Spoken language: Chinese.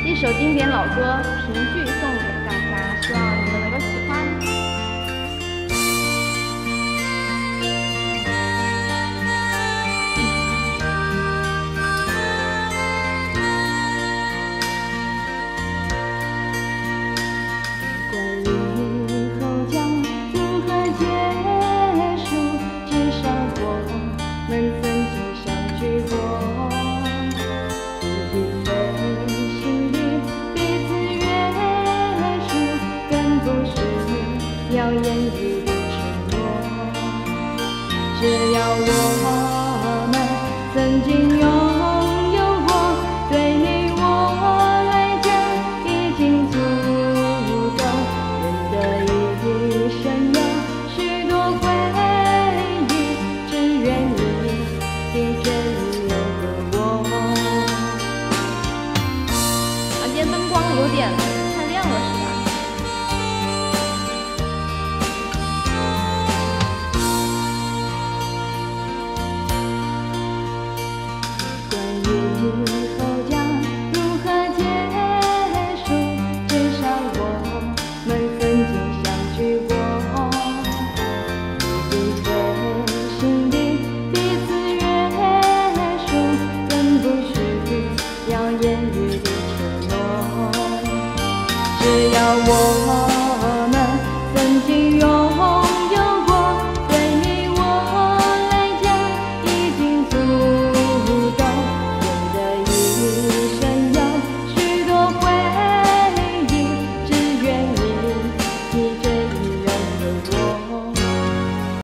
一首经典老歌评剧送给大家，希望你们能够喜欢。 关于以后将如何结束，至少我们曾经相聚过。 要言语的承诺，只要我们曾经拥有过，对你我来讲已经足够。人的一生有许多回忆，只愿你今天有个我。 今天灯光有点太亮了。